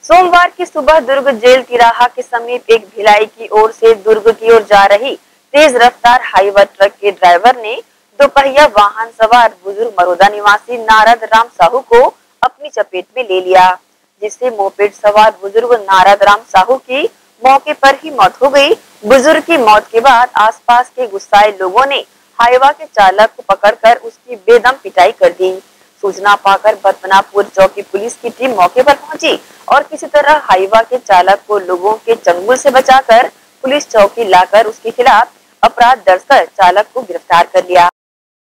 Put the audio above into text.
सोमवार की सुबह दुर्ग जेल तिराहा के समीप एक भिलाई की ओर से दुर्ग की ओर जा रही तेज रफ्तार हाईवा ट्रक के ड्राइवर ने दोपहिया वाहन सवार बुजुर्ग मरोदा निवासी नारद राम साहू को अपनी चपेट में ले लिया, जिससे मोपेड सवार बुजुर्ग नारद राम साहू की मौके पर ही मौत हो गई। बुजुर्ग की मौत के बाद आसपास के गुस्साए लोगों ने हाईवा के चालक को पकड़कर उसकी बेदम पिटाई कर दी। सूचना पाकर बदनापुर चौकी पुलिस की टीम मौके पर पहुंची और किसी तरह हाईवा के चालक को लोगों के चंगुल से बचाकर पुलिस चौकी लाकर उसके खिलाफ अपराध दर्ज कर चालक को गिरफ्तार कर लिया।